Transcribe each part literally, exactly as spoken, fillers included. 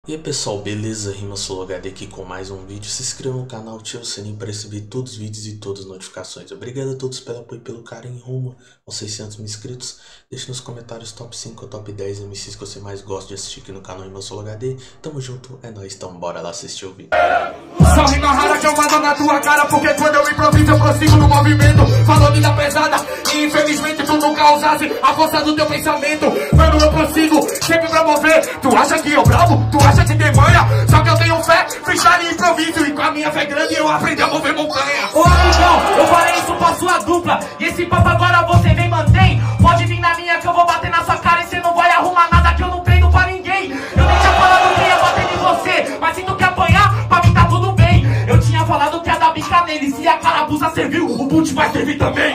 E aí pessoal, beleza? RimaSoloHD aqui com mais um vídeo. Se inscreva no canal, ative o sininho para receber todos os vídeos e todas as notificações. Obrigado a todos pelo apoio e pelo carinho rumo aos seiscentos mil inscritos. Deixe nos comentários top cinco ou top dez M Cs que você mais gosta de assistir aqui no canal RimaSoloHD. Tamo junto, é nóis, então bora lá assistir o vídeo. Só rima rara que eu mando na tua cara, porque quando eu improviso eu prossigo no movimento. Falou vida pesada e infelizmente tu nunca usasse a força do teu pensamento. Mano, eu prossigo sempre pra mover. Tu acha que eu bravo? Tu acha que tem manha? Só que eu tenho fé, freestyle e improviso. E com a minha fé grande eu aprendi a mover montanha. Ô amigão, eu falei isso pra sua dupla. E esse papo agora você vem mantém. Pode vir na minha que eu vou bater na sua cara. E cê não vai arrumar nada que eu não prendo pra ninguém. Eu nem tinha falado que ia bater em você, mas se tu quer apanhar, pra mim tá tudo bem. Eu tinha falado que ia dar bica nele. Se a carabuça serviu, o boot vai servir também.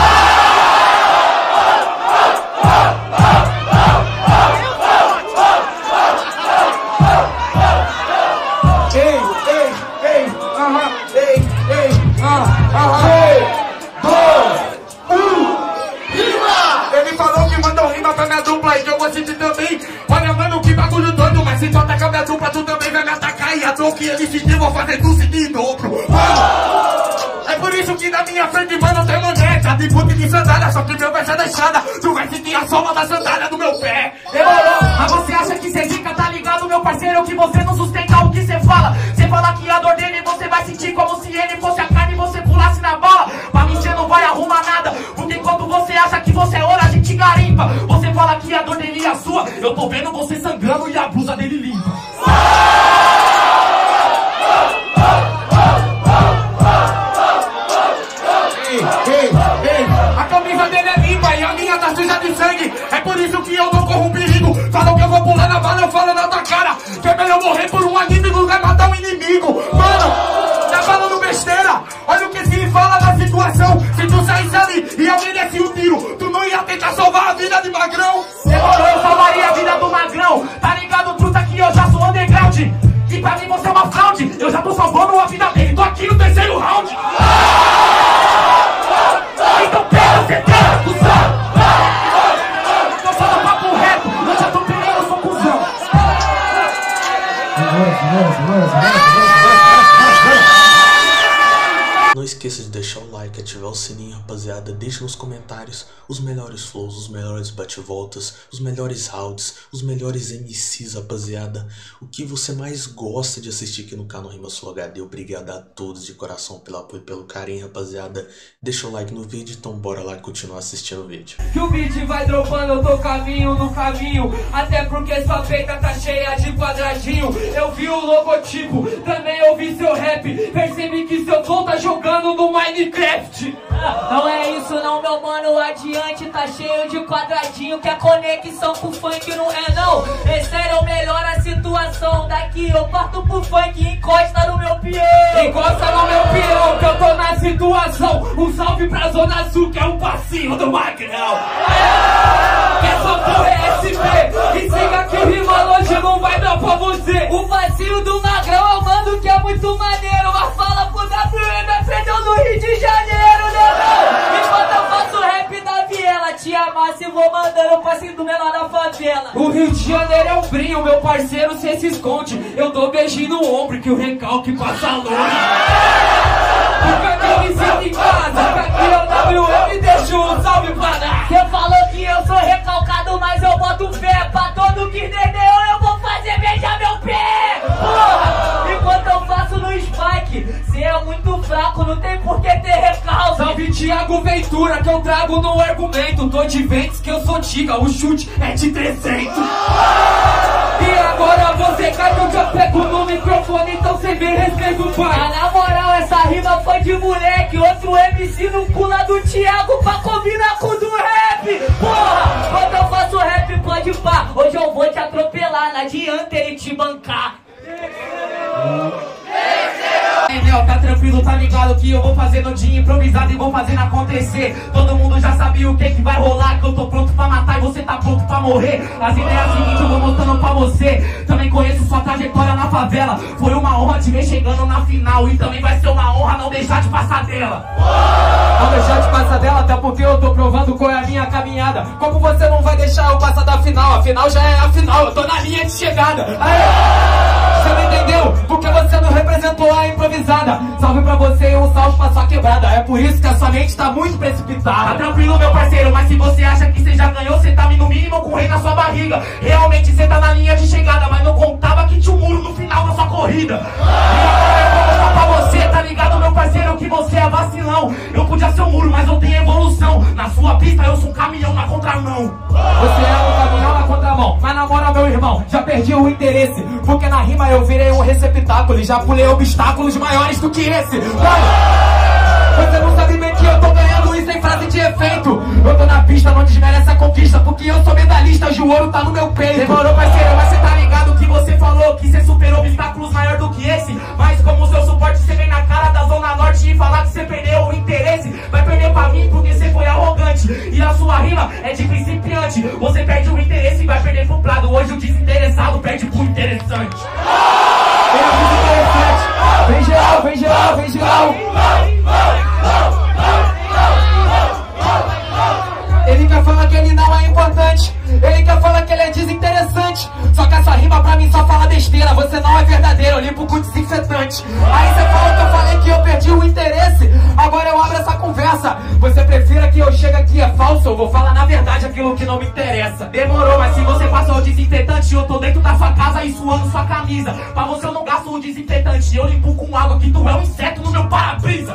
Se tu atacar minha dupla, tu também vai me atacar. E a dor que ele sentiu, vou fazer tu sentir em dobro. Mano, é por isso que na minha frente, mano, tem maneta de boot de sandália, só que meu pé já deixada. Tu vai sentir a sola da sandália do meu pé. Demorou, mas você acha que cê fica, tá ligado, meu parceiro? Que você não sustenta o que cê fala. Cê fala que a dor dele você vai sentir como se ele fosse a carne e você pulasse na bala. Pra mim cê não vai arrumar nada, porque enquanto você acha que você é ouro, a gente garimpa. Você fala que a dor dele é a sua, eu tô vendo você sangrando e a blusa dele limpa. Ei, ei, ei, a camisa dele é limpa e a minha tá suja de sangue. É por isso que eu não corro um perigo. Falam que eu vou pular na bala, eu falo na tua cara que é melhor morrer por um amigo do que matar um inimigo. Mano, tá falando besteira. Olha o que se fala na situação. Se tu saísse ali e alguém desse um tiro, tu não ia tentar salvar a vida de Magrão? Demorou, eu salvaria a vida do Magrão. Tá ligado, truta, que eu já sou underground. E pra mim você é uma fraude. Eu já tô salvando a vida dele, tô aqui no terceiro round. Então pega, cê pega, cuzão. Eu só no papo reto, eu já tô pegando, eu sou cuzão. Não esqueça de deixar o like, ativar o sininho, rapaziada. Deixe nos comentários os melhores flows, os melhores bate-voltas, os melhores rounds, os melhores M Cs, rapaziada. O que você mais gosta de assistir aqui no canal RimaSoloHD. Obrigado a todos de coração pelo apoio e pelo carinho, rapaziada. Deixa o like no vídeo, então bora lá continuar assistindo o vídeo. Que o beat vai dropando, eu tô caminho no caminho. Até porque sua peita tá cheia de quadradinho. Eu vi o logotipo, também ouvi seu rap. Percebi que seu flow tá jogando no Minecraft. Não é isso não, meu mano, adiante tá cheio de quadradinho. Que a conexão com o funk não é não. É sério, melhora a situação. Daqui eu parto pro funk e encosta no meu peão. Encosta no meu peão que eu tô na situação. Um salve pra Zona Sul que é o passinho do Magrão. É só pro S P e siga que rima longe não vai dar pra você. O passinho do Magrão eu mando que é muito maneiro. Mas fala pro W M aprendeu no Rio de Janeiro, né não? Enquanto eu faço rap da viela, te amasse e vou mandando o passinho do menor da favela. O Rio de Janeiro é um brinho, meu parceiro, cê se esconde. Eu dou beijinho no ombro que o recalque passa longe. Porque eu me sinto em casa, que aqui é o W M, deixa um salve pra dar. Cê falou que eu sou recalcado, mas eu boto fé. Pra todo que entendeu, eu vou fazer beijar meu pé. Porra, enquanto eu faço no Spike, cê é muito fraco, não tem por que ter recalque. Salve Thiago Ventura, que eu trago no argumento. Tô de Ventes que eu sou tiga, o chute é de trezentos. E agora você cai que eu já pego no microfone, então cê vê respeito, pai. Ah, na moral, essa rima foi de moleque. Outro M C no pula do Thiago pra combinar com o do rap. Porra, quando eu faço rap pode pá. Hoje eu vou te atropelar, não adianta ele te bancar. Nel, tá tranquilo, tá ligado que eu vou fazer no dia improvisado e vou fazendo acontecer. Todo mundo já sabia o que que vai rolar, que eu tô pronto pra matar e você tá pronto pra morrer. As ideias seguintes eu vou mostrando pra você. Também conheço sua trajetória na favela. Foi uma honra te ver chegando na final. E também vai ser uma honra não deixar de passar dela. Não deixar de passar dela, até porque eu tô provando qual é a minha caminhada. Como você não vai deixar eu passar da final? A final já é a final, eu tô na linha de chegada. Aê! Você não entendeu? Porque você não representou a improvisada. Salve pra você e um salve pra sua quebrada. É por isso que a sua mente tá muito precipitada. Tá tranquilo, meu parceiro, mas se você acha que você já ganhou, você tá no mínimo com o rei na sua barriga. Realmente você tá na linha de chegada, mas não contava que tinha um muro no final da sua corrida. E agora eu vou mostrar pra você, tá ligado, meu parceiro, que você é vacilão. Eu podia ser um muro, mas eu tenho evolução. Na sua pista eu sou um caminhão na contramão. Você é um caminhão na contramão, mas na moral, meu irmão, já perdi o interesse. Porque na rima eu virei um receptáculo e já pulei obstáculos maiores do que esse. Mano, você não sabe bem que eu tô ganhando isso em frase de efeito. Eu tô na pista, não desmerece a conquista, porque eu sou medalhista, hoje o ouro tá no meu peito. Demorou, parceiro, mas você tá ligado que você falou que você superou obstáculos maior do que esse. Mas como o seu suporte, você vem na cara da Zona Norte e falar que você perdeu o interesse. Vai perder pra mim porque você foi arrogante. E a sua rima é de principiante. Você perde o interesse e vai perder pro prado. Hoje o desinteressado perde pro interessante. Vem a música interessante. Vem geral, vem geral, vem geral. Ele quer falar que ele não é importante. Ele quer falar que ele é desinteressante. Só que essa rima pra mim só fala besteira. Você não é verdadeiro, eu limpo com desinfetante. Aí você fala que eu falei que eu perdi o interesse. Agora eu abro essa conversa. Você prefira que eu chegue aqui é falso? Eu vou falar na verdade aquilo que não me interessa. Demorou, mas se você passou o desinfetante, eu tô dentro da sua casa e suando sua camisa. Pra você eu não gasto o desinfetante, eu limpo com água que tu é um inseto no meu para-brisa.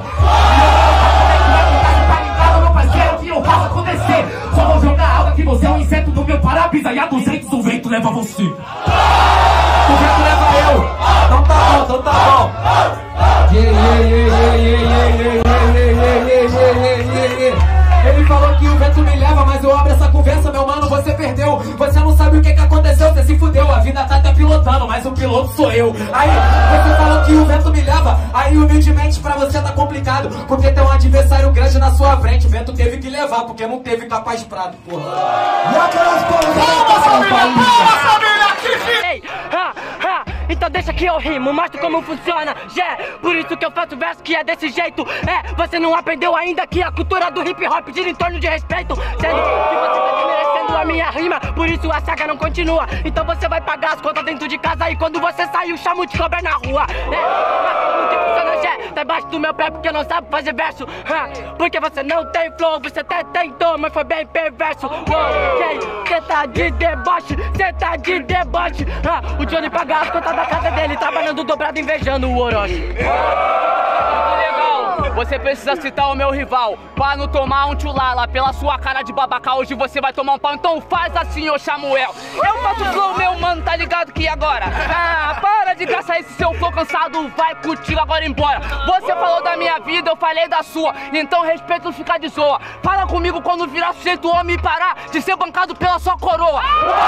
Meu parceiro, que eu faço acontecer. Só vou jogar água que você é um inseto no meu para-brisa. E a duzentos o vento leva você. O vento leva eu. Então tá bom, então tá bom. Yeah, yeah, yeah, yeah, yeah, yeah, yeah, yeah, yeah, yeah, yeah. Ele falou que o vento me leva, mas eu abro essa conversa, meu mano, você perdeu. Você não sabe o que que aconteceu, você se fudeu. A vida tá até pilotando, mas o piloto sou eu. Aí, você falou que o vento me leva. Aí, humildemente, pra você tá complicado, porque tem um adversário grande na sua frente. O vento teve que levar, porque não teve capaz de prado, porra. E aquelas porras... Palma, família! Palma, família! Ei, ha, ha, então deixa que eu rimo, mostro como funciona. Yeah, por isso que eu faço verso que é desse jeito. É, você não aprendeu ainda que a cultura do hip hop gira em torno de respeito. Sendo que você tá desmerecendo a minha rima, por isso a saga não continua. Então você vai pagar as contas dentro de casa e quando você sair o chamo de cobra na rua. É, mas como que funciona, yeah, tá embaixo do meu pé porque não sabe fazer verso. Ha, porque você não tem flow, você até tentou, mas foi bem perverso. Ok, cê tá de deboche, cê tá de deboche. Ha, o Johnny paga as contas da casa dele, trabalhando dobrado, invejando o Orochi. Legal, você precisa citar o meu rival pra não tomar um tchulala. Pela sua cara de babaca, hoje você vai tomar um pau. Então faz assim, ô Samuel. Eu faço flow, meu mano, tá ligado que agora? Ah, para de gastar esse seu flow cansado, vai contigo agora embora. Você falou da minha vida, eu falei da sua, então respeito não ficar de zoa. Fala comigo quando virar sujeito homem e parar de ser bancado pela sua coroa.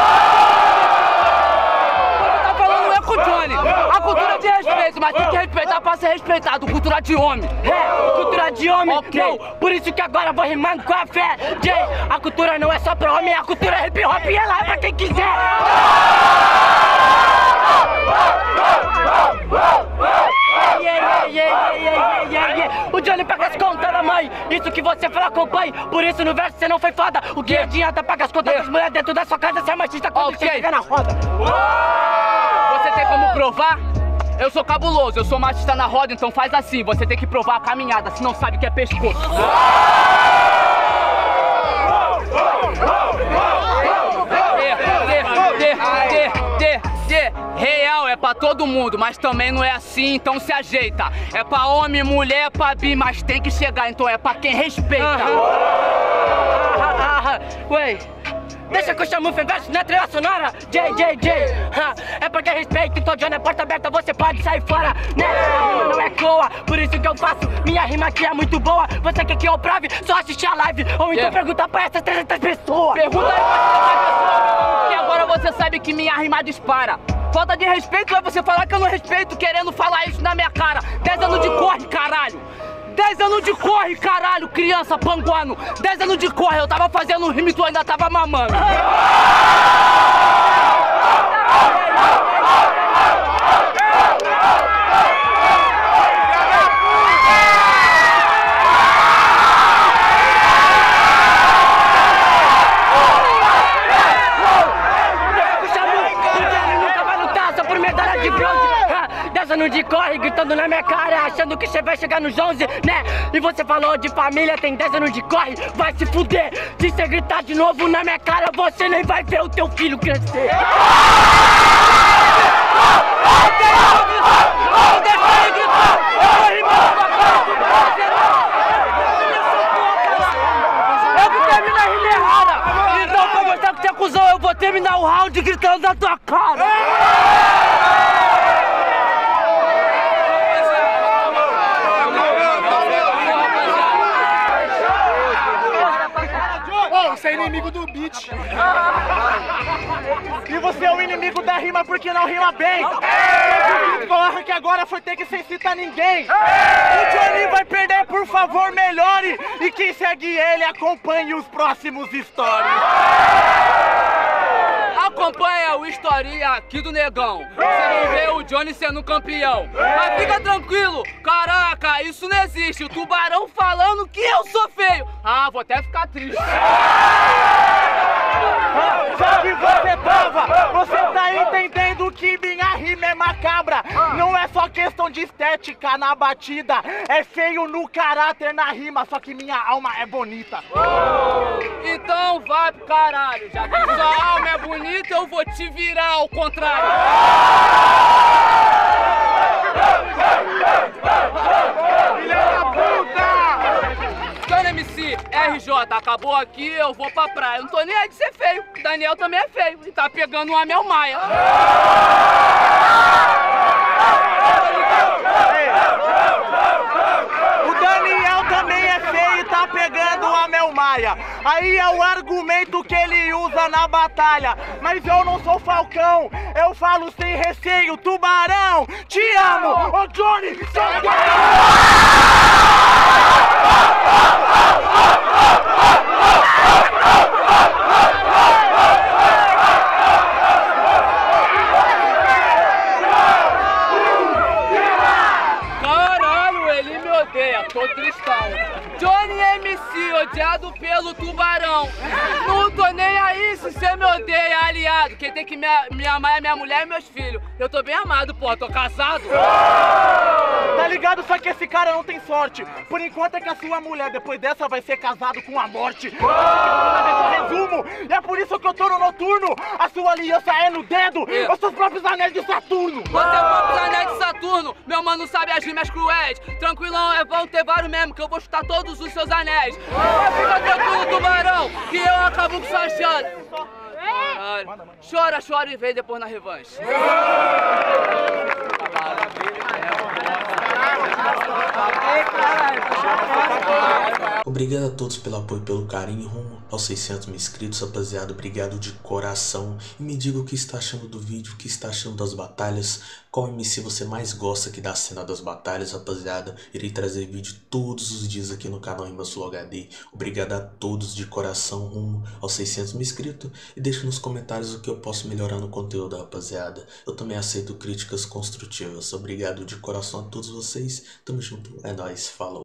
Falando é com o Johnny, a cultura de respeito, mas tem que respeitar pra ser respeitado, cultura de homem. É, cultura de homem, ok. Não, por isso que agora eu vou rimando com a fé. Jay, a cultura não é só pra homem, a cultura é hip hop e ela é pra quem quiser. Yeah, yeah, yeah, yeah, yeah, yeah. O Johnny paga as contas da mãe, isso que você fala acompanhe. Por isso no verso você não foi foda. O que adianta pagar as contas das mulheres dentro da sua casa, você é machista quando Ok. você chega na roda. Você tem como provar? Eu sou cabuloso, eu sou machista na roda, então faz assim. Você tem que provar a caminhada, se não sabe que é pescoço. Real é pra todo mundo, mas também não é assim, então se ajeita. É pra homem, mulher, é pra bi, mas tem que chegar, então é pra quem respeita. Ah, ah, ah, ué, deixa que eu chamo o verso na trilha sonora. J, J, J, ah, é porque respeito, então Johnny é porta aberta, você pode sair fora, né? A rima não é coa, por isso que eu faço, minha rima aqui é muito boa. Você quer que eu prove, só assistir a live, ou então Yeah. perguntar pra essas trezentas pessoas. Pergunta aí pra essas pessoas, que agora você sabe que minha rima dispara. Falta de respeito é você falar que eu não respeito, querendo falar isso na minha cara. Dez anos de corre, caralho. Dez anos de corre, caralho, criança panguano. Dez anos de corre, eu tava fazendo rima e tu ainda tava mamando. bronze, dançando de corre, gritando na minha cara, achando que você vai chegar nos onze, né? E você falou de família, tem dez anos de corre, vai se fuder. Se você gritar de novo na minha cara, você nem vai ver o teu filho crescer. Eu que termino a rima errada. Então, pra mostrar que você é cuzão, eu vou terminar o round gritando na tua cara. Oh, você é inimigo do beat. E você é o inimigo da rima porque não rima bem. O Corra que agora foi ter que sem citar ninguém. O Johnny vai perder, por favor, melhore. E quem segue ele, acompanhe os próximos stories. Acompanha o historinha aqui do Negão. Você vai ver o Johnny sendo campeão. Mas fica tranquilo, caraca, isso não existe. O Tubarão falando que eu sou feio. Ah, vou até ficar triste. Só que você tava, você tá entendendo que minha rima é macabra. Não é só questão de estética na batida, é feio no caráter na rima, só que minha alma é bonita. Então vai pro caralho, já que sua alma é bonita, eu vou te virar ao contrário. Filha da puta! Johnny M C, R J, acabou aqui, eu vou pra praia. Eu não tô nem aí de ser feio, Daniel também é feio e tá pegando um Amel Maia. O Daniel também é feio e tá pegando o Amel Maia. Aí é o argumento que ele usa na batalha. Mas eu não sou Falcão, eu falo sem receio. Tubarão, te amo! Ô Johnny, Caralho, ele me odeia, tô tristão. Johnny M C, odiado pelo Tubarão. Não tô nem aí se você me odeia, aliado. Quem tem que me, me amar é minha mulher e meus filhos. Eu tô bem amado, porra, tô casado. tá ligado? Só que esse cara não tem sorte. Por enquanto é que a sua mulher, depois dessa, vai ser casado com a morte. Resumo, e é por isso que eu tô no noturno. A sua aliança é no dedo, É. os seus próprios anéis de Saturno. Você é o próprio anéis de Saturno, meu mano sabe as rimas cruéis. Tranquilão, é vão ter vários mesmo, que eu vou chutar todos os seus anéis. Mas fica tranquilo, Tubarão, que eu acabo com sua chance. Caralho. Chora, chora e vem depois na revanche. Obrigado a todos pelo apoio e pelo carinho rumo aos seiscentos mil inscritos, rapaziada. Obrigado de coração. E me diga o que está achando do vídeo, o que está achando das batalhas. Qual M C você mais gosta aqui da cena das batalhas, rapaziada. Irei trazer vídeo todos os dias aqui no canal Rimas H D. Obrigado a todos de coração rumo aos seiscentos mil inscritos. E deixa nos comentários o que eu posso melhorar no conteúdo, rapaziada. Eu também aceito críticas construtivas. Obrigado de coração a todos vocês. Tamo junto. É nóis. Falou.